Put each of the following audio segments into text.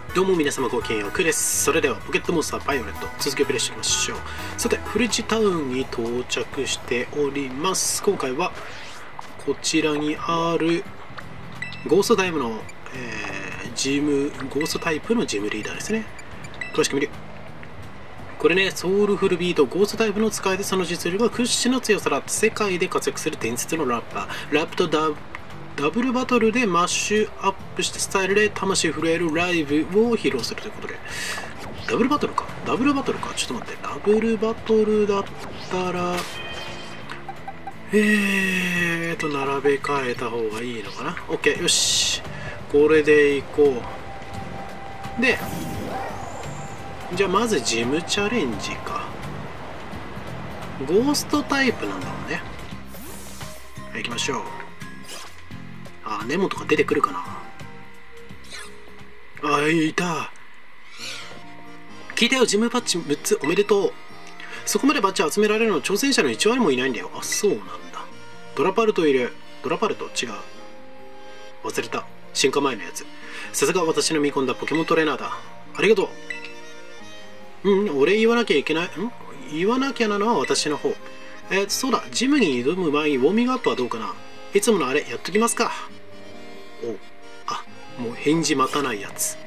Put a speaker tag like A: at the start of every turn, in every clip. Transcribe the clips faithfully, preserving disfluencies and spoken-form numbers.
A: どうも皆様ごきげんよう、クーです。それではポケットモンスターバイオレット続きをプレイしていきましょう。さて、フリッジタウンに到着しております。今回はこちらにあるゴーストタイプの、えー、ジムゴーストタイプのジムリーダーですね。詳しく見る。これね、ソウルフルビートゴーストタイプの使いでその実力は屈指の強さだって世界で活躍する伝説のラッパー。ラップとダダブルバトルでマッシュアップしたスタイルで魂震えるライブを披露するということで、ダブルバトルかダブルバトルかちょっと待って、ダブルバトルだったらえーと並べ替えた方がいいのかな。 OK、 よし、これでいこう。でじゃあまずジムチャレンジか。ゴーストタイプなんだもんね。はい、行きましょう。あ、ネモとか出てくるかな。あ、いた。聞いたよ、ジムバッジむっつおめでとう。そこまでバッジ集められるの挑戦者のいち割もいないんだよ。あ、そうなんだ。ドラパルトいる。ドラパルト違う、忘れた。進化前のやつ。さすが私の見込んだポケモントレーナーだ。ありがとう。うん、俺言わなきゃいけない。ん言わなきゃなのは私の方。えー、そうだ、ジムに挑む前にウォーミングアップはどうかな。いつものあれやっときますか。お、あ、もう返事待たないやつ。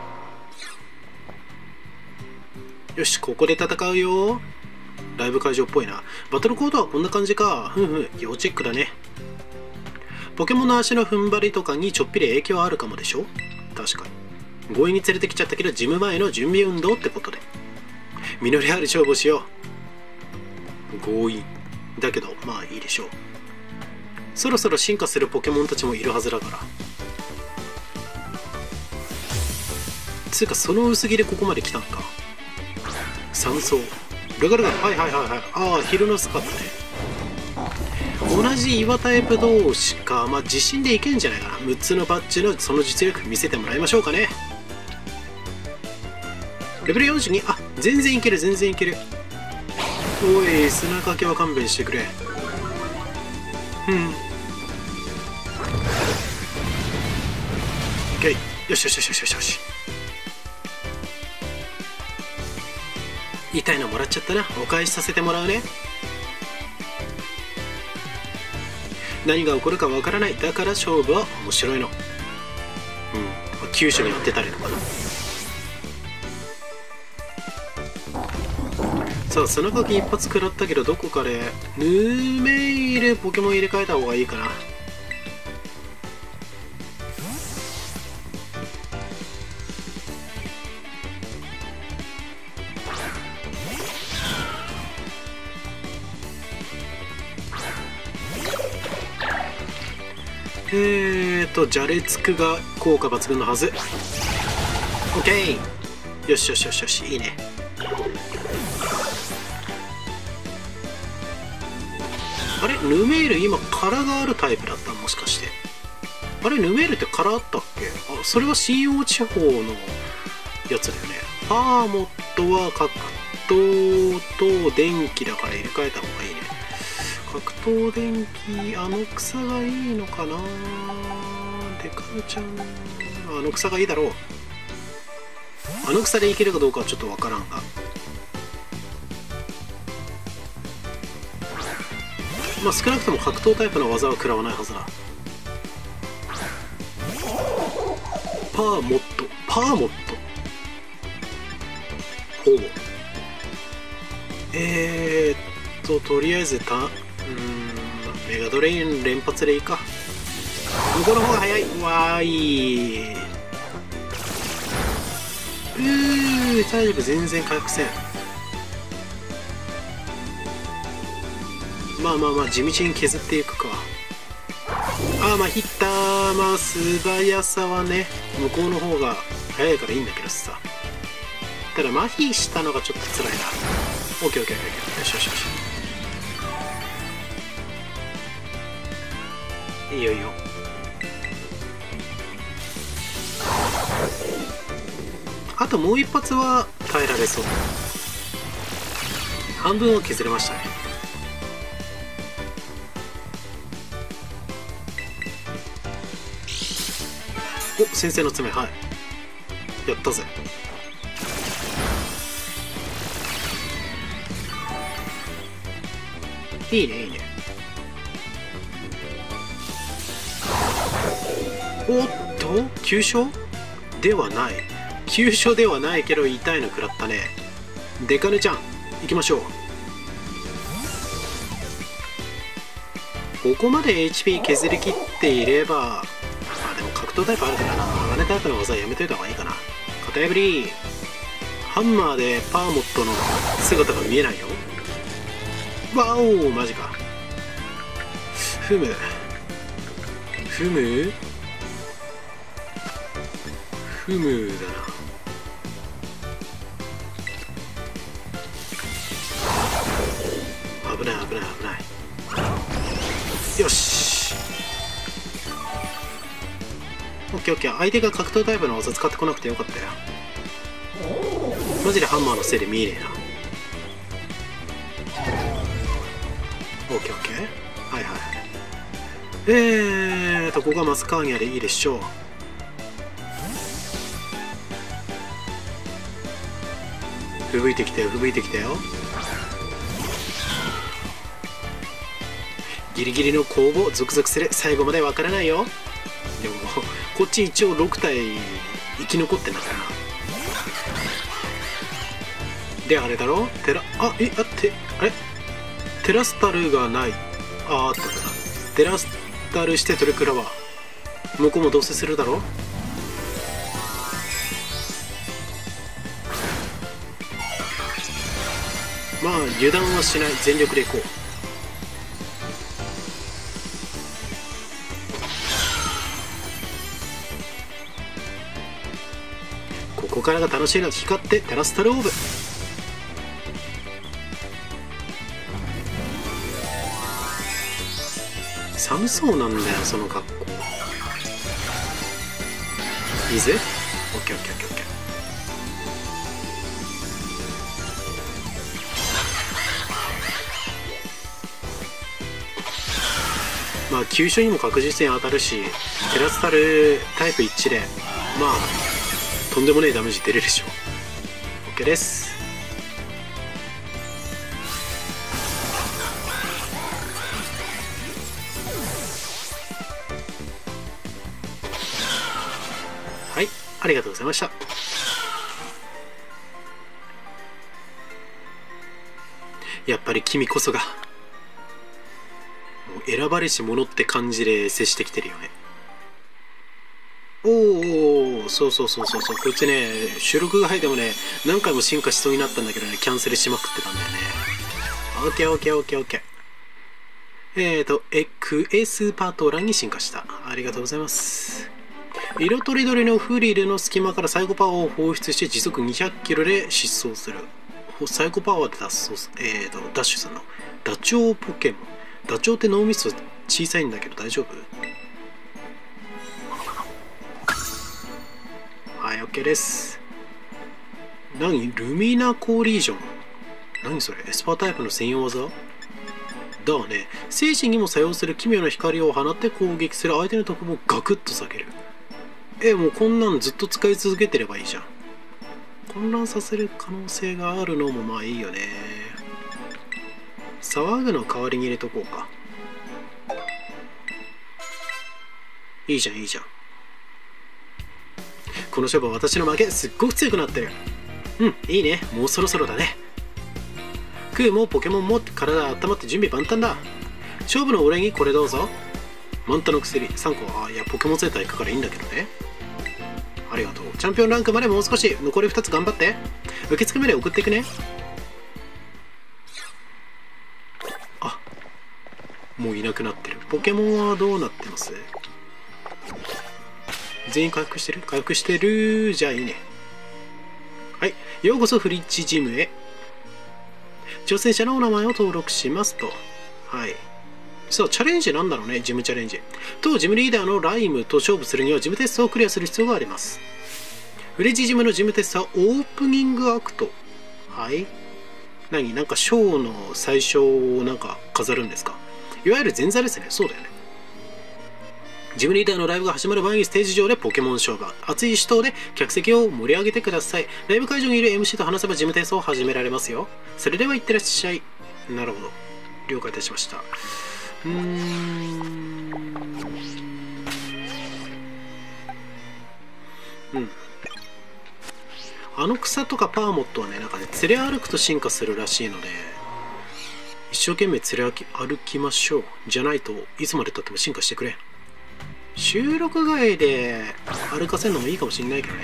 A: よし、ここで戦うよ。ライブ会場っぽいな。バトルコードはこんな感じか。ふんふん、要チェックだね。ポケモンの足の踏ん張りとかにちょっぴり影響あるかもでしょ。確かに強引に連れてきちゃったけど、ジム前の準備運動ってことで実りある勝負をしよう。強引だけどまあいいでしょう。そろそろ進化するポケモンたちもいるはずだから。つうか、その薄着でここまで来たんか。山荘ルガルガ、はいはいはいはい。ああ、昼のスカットね。同じ岩タイプ同士か。まあ自信でいけんじゃないかな。むっつのバッジのその実力見せてもらいましょうかね。レベルよんじゅうに。あ、全然いける全然いける。おい、砂かけは勘弁してくれ。うん。オッケー、よしよしよしよしよし。痛いのもらっちゃったな。お返しさせてもらうね。何が起こるかわからない。だから勝負は面白いの。うん、急所に当てたりとかな。さあ、砂かけ一発食らったけど、どこかでヌーメイルポケモン入れ替えた方がいいかな。えーと、じゃれつくが効果抜群のはず。オッケー、よしよしよしよし、いいね。あれ、ヌメール今殻があるタイプだった？もしかして。あれ、ヌメールって殻あったっけ？あ、それは信用地方のやつだよね。パーモットは格闘と電気だから入れ替えた方がいいね。格闘電気、あの草がいいのかな。デカルちゃん、あの草がいいだろう。あの草でいけるかどうかはちょっとわからんが、まあ少なくとも格闘タイプの技は食らわないはずだ。パーモットパーモットほう。えーっととりあえずたうーんメガドレイン連発でいいか。向こうの方が早い。わーい。うー、体力全然回復せん。まあまあまあ地道に削っていくか。ああ、まあヒッター、まあ素早さはね向こうの方が早いからいいんだけどさ。ただ麻痺したのがちょっと辛いな。オッケーオッケーオッケー、よしよしよし、いいよいいよ。あともう一発は耐えられそう。半分を削れましたね。お、先生の爪、はい。 やったぜ。いいねいいね。おっと急所ではない。急所ではないけど痛いの食らったね。デカネちゃん行きましょう。ここまで エイチピー 削り切っていれば、まあでも格闘タイプあるからな。鋼タイプの技やめといた方がいいかな。型破りハンマーでパーモットの姿が見えないよ。わおマジか。ふむふむふむだな。危ない危ない危ない。よしオッケーオッケー。相手が格闘タイプの技使ってこなくてよかったよ。マジでハンマーのせいで見えねえな。オッケーオッケー。はいはい。えーとここがマスカーニャでいいでしょう。吹雪いてきたよ吹雪いてきたよ。ギリギリの攻防ゾクゾクする。最後までわからないよ。でもこっち一応ろく体生き残ってんだからな。であれだろテラあえあってあれテラスタルがない。ああったんだな。テラスタルしてトレクラは向こうもどうせするだろ。まあ油断はしない。全力でいこう。ここからが楽しいの。光ってテラスタルオーブ。寒そうなんだよその格好。いいぜ。オッケーオッケーオッケーオッケー。まあ急所にも確実に当たるし、テラスタルタイプ一致でまあとんでもねえダメージ出れるでしょ。 OK です。はいありがとうございました。やっぱり君こそが選ばれし者って感じで接してきてるよね。おおそうそうそうそうそう。こいつね収録が入ってもね何回も進化しそうになったんだけどねキャンセルしまくってたんだよね。オッケーオッケーオッケーオッケー。えーとエクエスパトラに進化した。ありがとうございます。色とりどりのフリルの隙間からサイコパワーを放出して時速にひゃくキロで疾走する。サイコパワーで脱走、えーとダッシュするの。ダチョウポケモン。ダチョウって脳みそ小さいんだけど大丈夫？はい OK です。何ルミナコーリージョン。何それエスパータイプの専用技だね。精神にも作用する奇妙な光を放って攻撃する。相手の特防をガクッと下げる。えもうこんなんずっと使い続けてればいいじゃん。混乱させる可能性があるのもまあいいよね。騒ぐの代わりに入れとこうか。いいじゃんいいじゃん。この勝負は私の負け。すっごく強くなってる。うんいいね。もうそろそろだね。クーもポケモンも体温まって準備万端だ。勝負のお礼にこれどうぞ。マンタの薬さんこ。あいやポケモンセーター行くからいいんだけどね。ありがとう。チャンピオンランクまでもう少し。残りふたつ頑張って。受付まで送っていくね。あもういなくなってる。ポケモンはどうなってます？全員回復してる？回復してる。じゃあいいね。はい。ようこそフリッジジムへ。挑戦者のお名前を登録しますと。はい。さあ、チャレンジなんだろうね。ジムチャレンジ。当ジムリーダーのライムと勝負するにはジムテストをクリアする必要があります。フリッジジムのジムテストはオープニングアクト。はい。何なんかショーの最初をなんか飾るんですか？いわゆる前座ですね。そうだよね。 ジムリーダーのライブが始まる前にステージ上でポケモン勝負、熱い死闘で客席を盛り上げてください。ライブ会場にいる エムシー と話せばジムテストを始められますよ。それではいってらっしゃい。なるほど、了解いたしました。うーんうんあの草とかパーモットはね、なんかね連れ歩くと進化するらしいので、一生懸命連れ歩きましょう。じゃないといつまでたっても進化してくれん。収録外で歩かせるのもいいかもしんないけどね。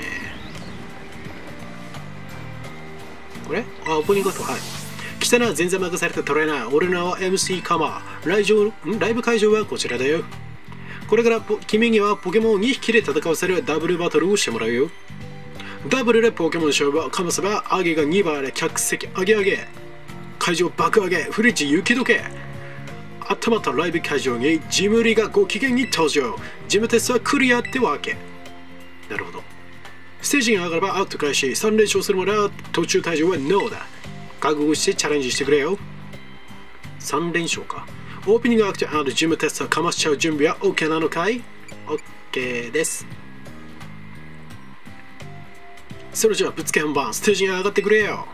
A: これあ、オープニングと、はい。来たな、全然任されたトレーナー。俺の名は エムシー カマー。来場ライブ会場はこちらだよ。これから君にはポケモンをにひきで戦わせるダブルバトルをしてもらうよ。ダブルでポケモン勝負をかませば、アゲがにばいで客席上げ上げ。会場爆上げ、フリッジ雪解け。頭とライブ会場にジムリがご機嫌に登場。ジムテストはクリアってわけ。なるほど。ステージに上がればアウト開始。さん連勝するまで途中退場はノーだ。覚悟してチャレンジしてくれよ。さん連勝か。オープニングアクト&ジムテストかましちゃう準備は OK なのかい？ OK です。それじゃあぶつけ本番、ステージに上がってくれよ。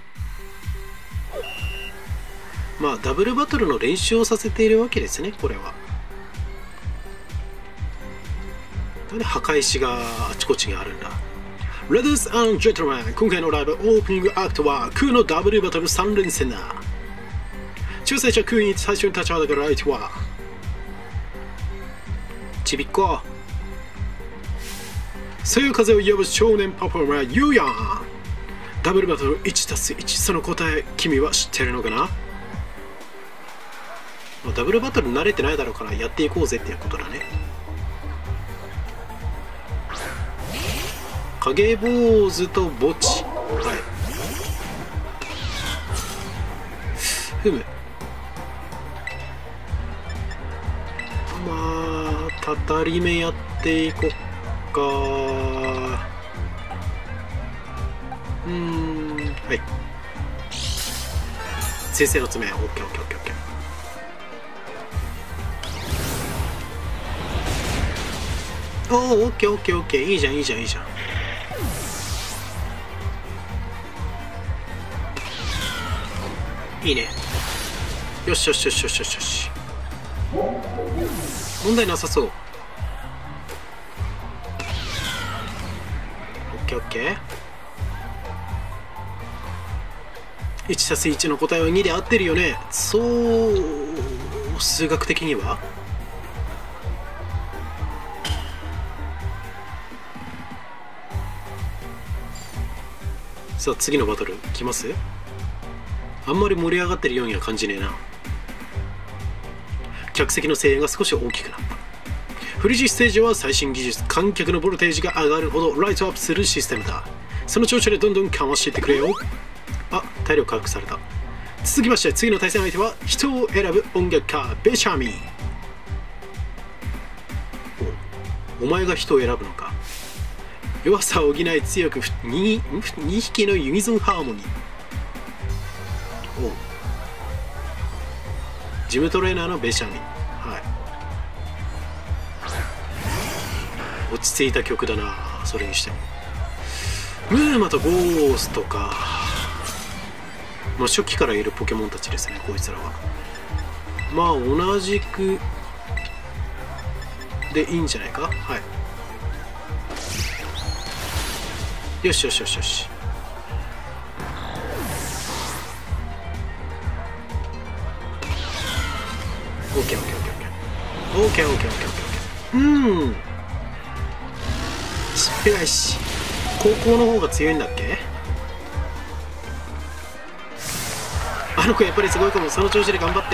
A: まあダブルバトルの練習をさせているわけですね、これは。なんで墓石があちこちにあるんだ。Ladies and gentlemen、今回のライブオープニングアクトは空のダブルバトルさん連戦だ。挑戦者空に最初に立ちはだかる相手はちびっこ、そういう風を呼ぶ少年パフォーマーユーヤン。ダブルバトル いちたすいち、 その答え君は知ってるのかな。まあ、ダブルバトル慣れてないだろうからやっていこうぜっていうことだね。影坊主と墓地、はい。ふむ。まあたたり目やっていこっか。うーん、はい。先生の爪、オッケーオッケーオッケーオッケー。おー、オッケーオッケーオッケー、いいじゃんいいじゃんいいじゃん。いいね。よしよしよしよしよしよし。問題なさそう。オッケーオッケー。いちたすいちの答えはにで合ってるよね。そう数学的には。さあ次のバトル来ます。あんまり盛り上がってるようには感じねえな。客席の声援が少し大きくなった。フリジステージは最新技術、観客のボルテージが上がるほどライトアップするシステムだ。その調子でどんどん緩和していってくれよ。あ、体力回復された。続きまして次の対戦相手は人を選ぶ音楽家ベシャミー。 お, お前が人を選ぶのか。弱さを補い強く 2, にひきのユニゾンハーモニー。おジムトレーナーのベシャミー、はい。落ち着いた曲だな。それにしてもムーマとゴーストか。まあ初期からいるポケモンたちですね、こいつらは。まあ同じくでいいんじゃないか。はい。よしよしよしよし。オッケーオッケーオッケーオッケーオッケーオッケーオッケーオッケーオッケー。うん。しっぺ返し。高校の方が強いんだっけ。あの子やっぱりすごいかも。その調子で頑張って。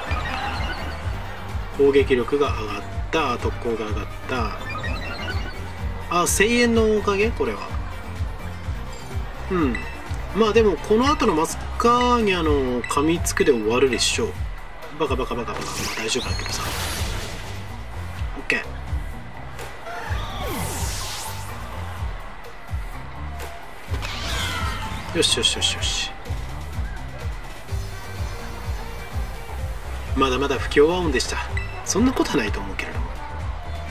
A: 攻撃力が上がった、特攻が上がった。あ、声援のおかげこれは。うん。まあでもこの後のマスカーニャの噛みつくで終わるでしょう。バカバカバカバカ、まあ、大丈夫だけどさ。オッケー。よしよしよしよし。まだまだ不協和音でした。そんなことはないと思うけれども。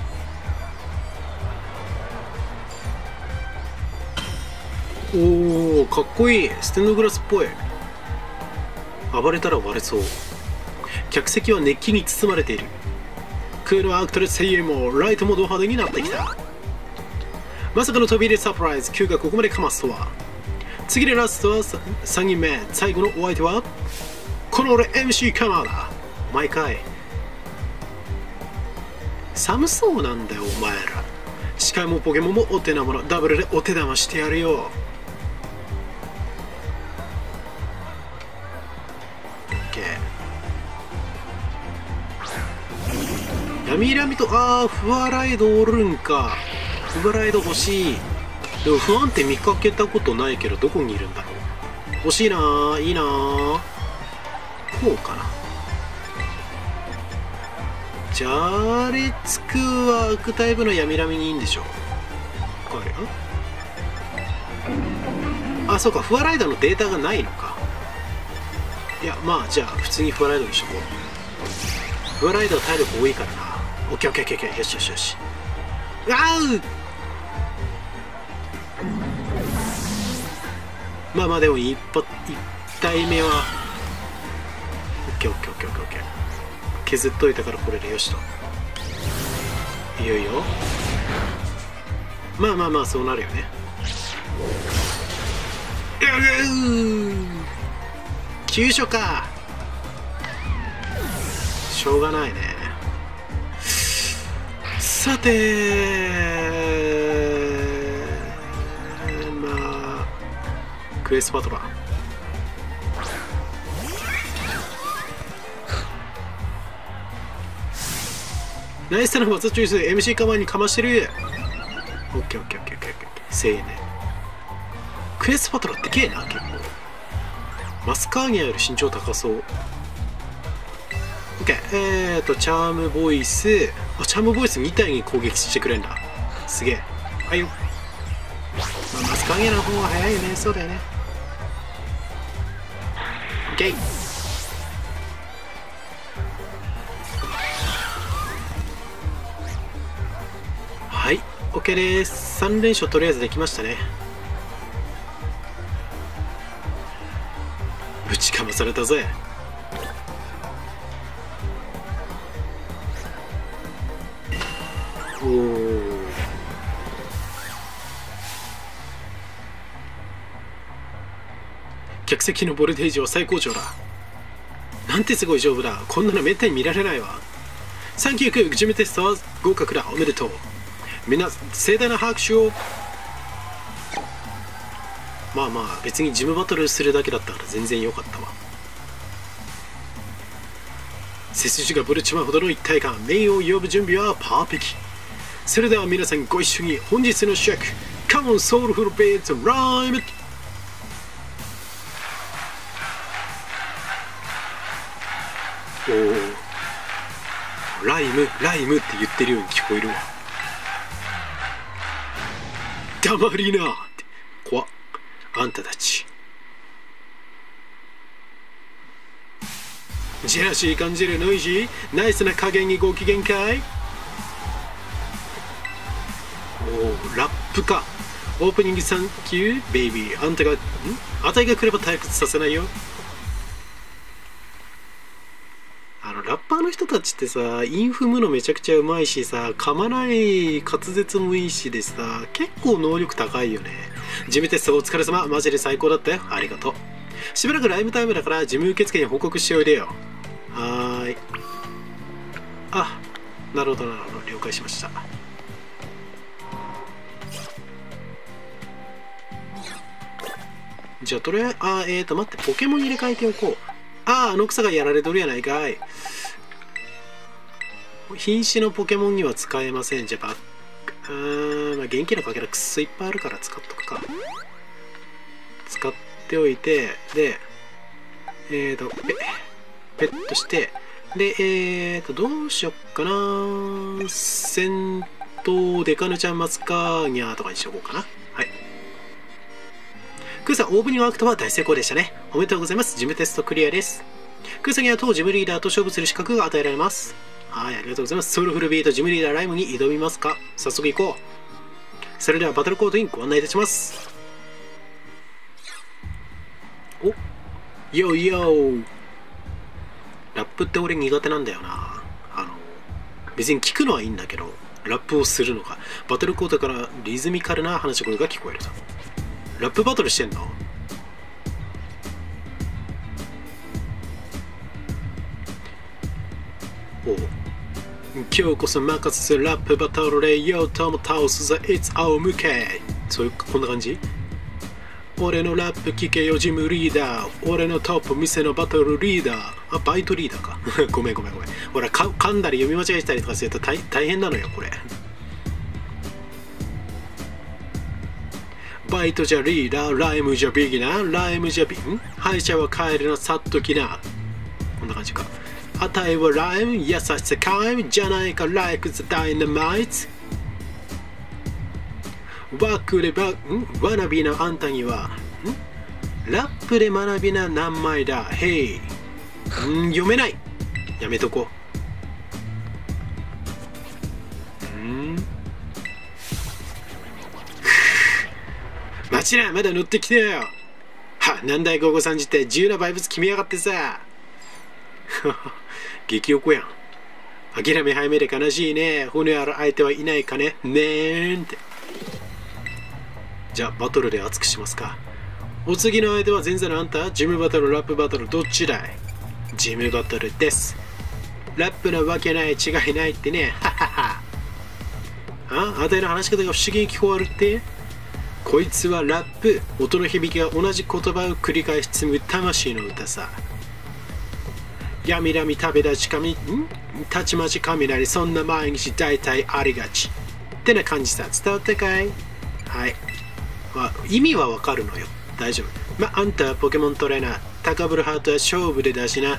A: おお、かっこいい。ステンドグラスっぽい。暴れたら割れそう。客席は熱気に包まれている。クールアクトレス声援もライトもド派手になってきた。まさかの飛び入れサプライズ。Q がここまでかますとは。次でラストはさんにんめ。最後のお相手はこの俺 エムシー カマーだ。お前かい。寒そうなんだよお前ら。視界もポケモンもお手なもの。ダブルでお手玉してやるよ。闇ラミと、あー、フワライドおるんか。フワライド欲しい。でも不安って見かけたことないけど、どこにいるんだろう。欲しいなー、いいなー。こうかな。じゃあレツクはアクタイプの闇ラミにいいんでしょ。これあ、そうか、フワライドのデータがないのか。いや、まあじゃあ普通にフワライドにしとこう。フワライドは体力多いからな。オッケーオッケーオッケー、よしよしよし。あうまあまあでも一発一体目はオッケーオッケーオッケーオッケーオッケー、削っといたからこれでよしと。いよいよまあまあまあそうなるよね。急所か。しょうがないね。さてまあクエストバトラーナイスな技チョイス。 エムシー カマーにかましてる。オッケーオッケーオッケーオッケーオッケー、せいね。クエストバトラーでけえな。結構マスカーニャより身長高そう。オッケー、えーとチャームボイス。あ、チャームボイスみたいに攻撃してくれんだ。すげえ。はいよ、まあ、マスカーニャの方が早いよね。そうだよね。オッケー。はい、 OK です。さん連勝とりあえずできましたね。ぶちかまされたぜ。おお、客席のボルテージは最高潮だ。なんてすごい丈夫だ。こんなのめったに見られないわ。サンキューク、ジムテストは合格だ。おめでとう。みんな盛大な拍手を。まあまあ別にジムバトルするだけだったから全然良かったわ。背筋がぶれちまうほどの一体感。名誉を呼ぶ準備はパーフェクト。それでは皆さんご一緒に本日の主役、カモンソウルフルベーツライム。おお、ライムライムって言ってるように聞こえるわ。黙りなって。怖っ、あんたたちジェラシー感じるノイジー。ナイスな加減にご機嫌かい。おお、ラップか。オープニングサンキューベイビー。あんたがんあたいが来れば退屈させないよ。あのラッパーの人たちってさ、インフムのめちゃくちゃうまいしさ、噛まない滑舌もいいしでさ、結構能力高いよね。ジムテストお疲れ様。マジで最高だったよ。ありがとう。しばらくライブタイムだから事務受付に報告しておいでよ。はーい。あ、なるほどなるほど、了解しました。じゃあとりあえず、あえーと待って、ポケモン入れ替えておこう。ああ、あの草がやられとるやないかい。瀕死のポケモンには使えません。じゃあバック、うーん、まあ、元気のかけらくっそいっぱいあるから使っとくか。使っておいて、で、えーと、ペペットして、で、えーと、どうしよっかな。戦闘デカヌちゃんマスカーニャーとかにしとこうかな。はい。クーさん、オープニングアクトは大成功でしたね。おめでとうございます。ジムテストクリアです。クーさんには当ジムリーダーと勝負する資格が与えられます。はい、ありがとうございます。ソウルフルビートジムリーダーライムに挑みますか。早速行こう。それではバトルコートにご案内いたします。 おヨーヨー。ラップって俺苦手なんだよな。あの別に聞くのはいいんだけど、ラップをするのか。バトルコードからリズミカルな話し声が聞こえると。ラップバトルしてんの？おう、今日こそ任せラップバトルでよとも倒すぜ、いつ仰向け。そういう、こんな感じ？俺のラップ聞けよジムリーダー、俺のトップ店のバトルリーダー。あ、バイトリーダーか。ごめんごめんごめん。ほら、か噛んだり読み間違えたりとかすると 大, 大変なのよ、これ。バイトじゃリーダー、ライムじゃビギナー、ライムじゃビン、敗者は帰るな、さっときな。こんな感じか。あたいはライム、優しさ皆無じゃないか、like the dynamite。わくれば、んわなびなあんたには、んラップで学びな何枚だ、へい。ん読めない。やめとこう。ん待ちな、まだ乗ってきてよ。は、なんだい午後さんじって自由なバイブス決めやがってさ。激おこやん。諦め早めで悲しいね。骨ある相手はいないかね。ねーんって。じゃあバトルで熱くしますか。お次の相手は前座のあんた、ジムバトル、ラップバトル、どっちだい？ジムバトルです。ラップなわけない、違いないってね。ははは。あ、あたいの話し方が不思議に聞こえるって？こいつはラップ、音の響きが同じ言葉を繰り返し紡ぐ魂の歌さ。闇み食べだちかみ、んたちまち雷、そんな毎日大体ありがち。ってな感じさ、伝わったかい？はい。まあ、意味はわかるのよ。大丈夫。まあ、あんたはポケモントレーナー。高ぶるハートは勝負でだしな。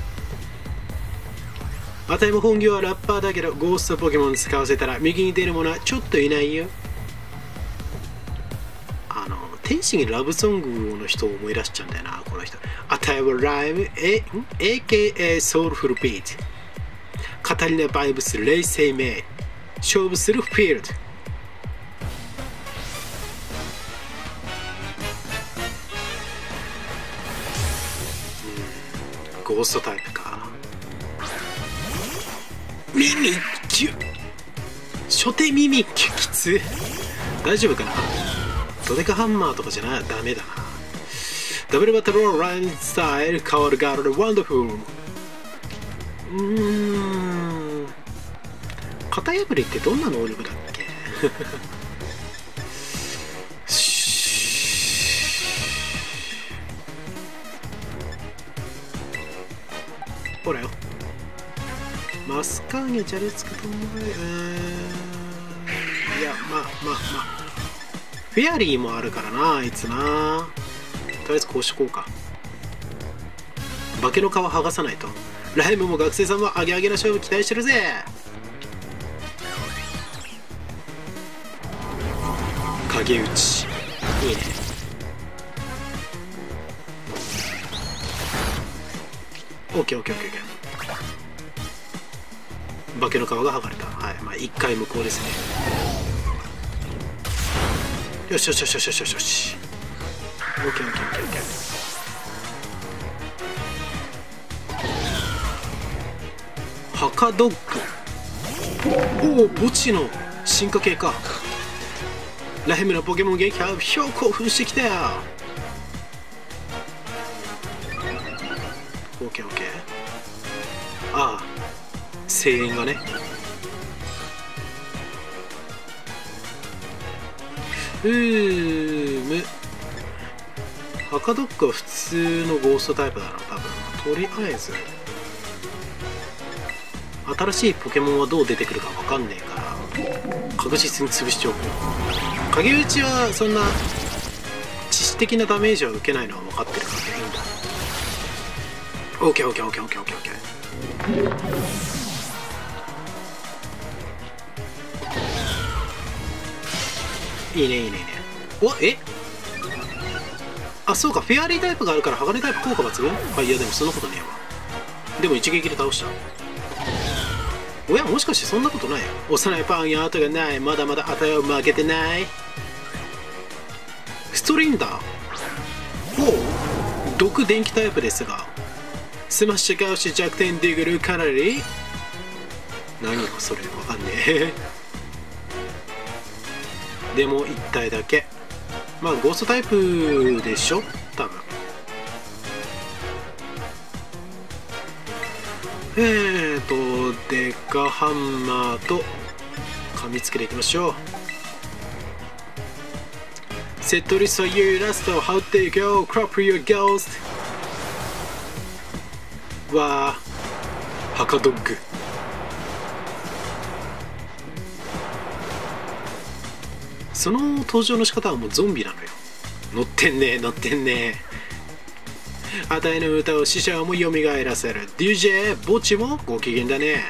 A: あたいも本業はラッパーだけど、ゴーストポケモン使わせたら右に出るものはちょっといないよ。あの、天使にラブソングの人を思い出しちゃうんだよな、この人。あたいはライム、え、エーケーエー ソウルフルビート。語りなバイブス、冷静名。勝負するフィールド。ゴーストタイプか。耳キュ初手耳キュきつ。大丈夫かな。ドデカハンマーとかじゃなダメだな。ダブルバトルラインスタイル変わるガールでワンダフル。うーん型破りってどんな能力だっけ。ほらよ。マスカーニャチャレつくと思う。うーんいや、まあまあまあ。フェアリーもあるからな、あいつな。とりあえずこうしこうか。化けの皮剥がさないと。ライムも学生さんもアゲアゲな勝負期待してるぜ。影打ち。いいね。オッケーオッケーオッケーオッケー。化けの皮が剥がれた。はい。まあ一回無効ですね。よしよしよしよしよしよしよし。オッケーオッケーオッケーオッケー。ハカドッグ。おお、墓地の進化系か。ライムのポケモン撃破、ひょ興奮してきたよ。オッケーオッケー。ああ、声援がね。うーむ。ハカドッグは普通のゴーストタイプだな、多分。とりあえず。新しいポケモンはどう出てくるか分かんねえから確実に潰しちゃおう。影打ちはそんな致死的なダメージは受けないのは分かってるからいいんだ。オッケーオッケーオッケーオッケーオッケーオッケー。いいねいいねいいね。おえあ、そうか、フェアリータイプがあるから鋼タイプ効果抜群。あ、いやでもそんなことねえわ。でも一撃で倒した。おや、もしかしてそんなことない。幼いパンや後がない。まだまだあたいは負けてない。ストリンダー。おう、 毒電気タイプですが、スマッシュ倒し弱点ディグルかなり。何かそれわかんねえでもいち体だけ。まあゴーストタイプでしょ多分。えーとデカハンマーと噛みつけていきましょう。セットリストはユーラストを羽織っていくよ。クロップユーゴースト。わあハカドッグ。その登場の仕方はもうゾンビなのよ。乗ってんね乗ってんね。あたいの歌を死者も蘇らせる ディージェー 墓地もご機嫌だね。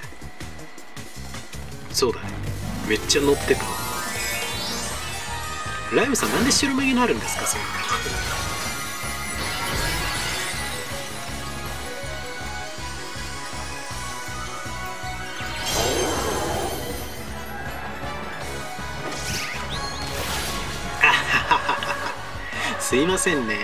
A: そうだね、めっちゃ乗ってた。ライムさんなんで白目になるんですかそれすいませんね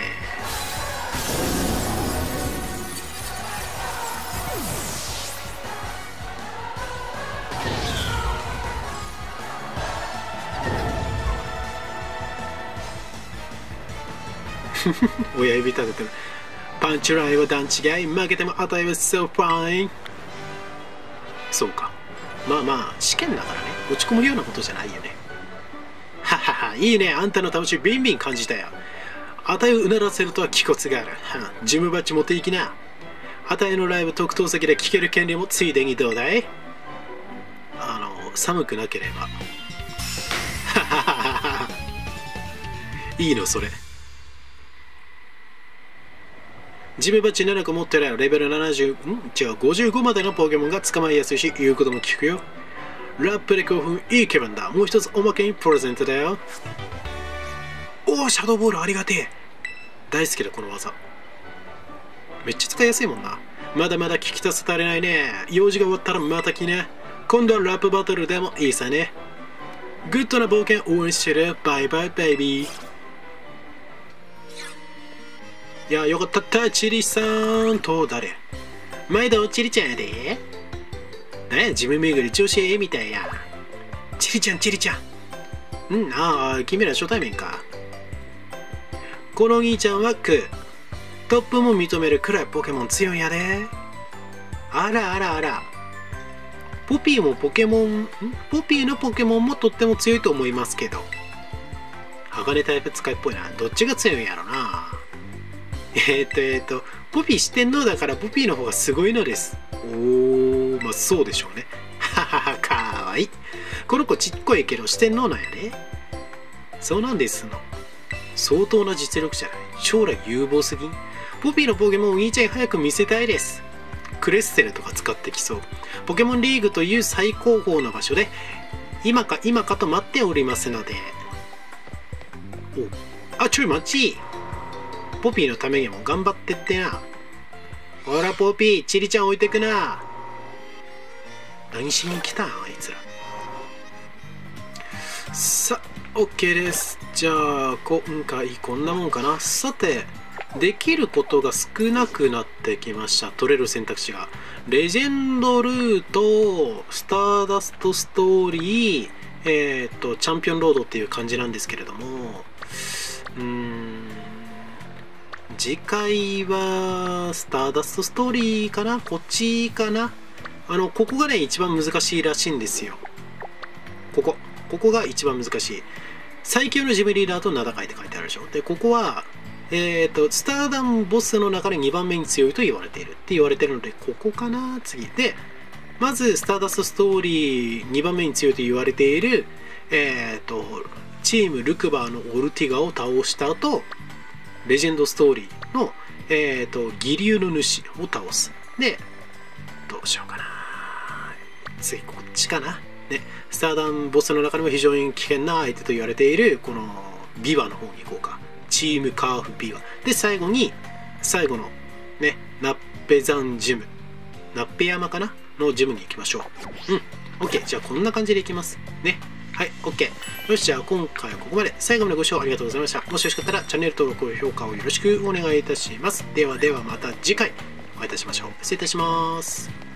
A: 親指立ててる。パンチラインは段違い、負けても値は so fine。 そうか、まあまあ試験だからね、落ち込むようなことじゃないよね。ははは、いいね、あんたの魂ビンビン感じたよ。あたいをうならせるとは気骨がある。はジムバッジ持っていきな。あたいのライブ特等席で聴ける権利もついでにどうだい。あの寒くなければいいのそれ。ジムバッジななこ持ってるレベルななじゅう、ん違うごじゅうごまでのポケモンが捕まえやすいし、言うことも聞くよ。ラップで興奮、いい気分だ。もう一つおまけにプレゼントだよ。おお、シャドーボールありがてえ。大好きだこの技。めっちゃ使いやすいもんな。まだまだ聞き足せ足りないね。用事が終わったらまた来ね。今度はラップバトルでもいいさね。グッドな冒険応援してる。バイバイベイビー。いや、よかったった、チリさんと誰毎度チリちゃんやで。なんや、ジム巡り調子ええみたいや。チリちゃん、チリちゃん。うん、ああ、君ら初対面か。このお兄ちゃんはク。トップも認めるくらいポケモン強いんやで。あらあらあら。ポピーもポケモン、んポピーのポケモンもとっても強いと思いますけど。鋼タイプ使いっぽいな。どっちが強いんやろな。えっとえっとポピー四天王だからポピーの方がすごいのです。おー、まあそうでしょうね。ははは、かわいい。この子ちっこいけど四天王なんやね。そうなんですの。相当な実力じゃない。将来有望すぎん。ポピーのポケモンをお兄ちゃん早く見せたいです。クレッセルとか使ってきそう。ポケモンリーグという最高峰の場所で今か今かと待っておりますので。おあ、ちょい待ち。ポピーのためにも頑張ってってな。ほらポピー、チリちゃん置いてくな。何しに来たんあいつら。さあ OK です。じゃあ今回こんなもんかな。さてできることが少なくなってきました。取れる選択肢がレジェンドルート、スターダストストーリー、えっとチャンピオンロードっていう感じなんですけれども、うーん次回はスターダストストーリーかな。こっちかな。あのここがね一番難しいらしいんですよ。ここここが一番難しい。最強のジムリーダーと名高いって書いてあるでしょ。でここはえっとスターダムボスの中でにばんめに強いと言われているって言われてるので、ここかな。次でまずスターダストストーリーにばんめに強いと言われているえっとチームルクバーのオルティガを倒した後、レジェンドストーリーの、えーと、義龍の主を倒す。で、どうしようかな。次、こっちかな。ね、スターダンボスの中でも非常に危険な相手と言われている、このビワの方に行こうか。チームカーフビワ。で、最後に、最後の、ね、ナッペ山ジム。ナッペ山かなのジムに行きましょう。うん。OK。じゃあ、こんな感じでいきます。ね。 はい、OK。よし、じゃあ今回はここまで。最後までご視聴ありがとうございました。もしよろしかったらチャンネル登録、高評価をよろしくお願いいたします。ではではまた次回お会いいたしましょう。失礼いたします。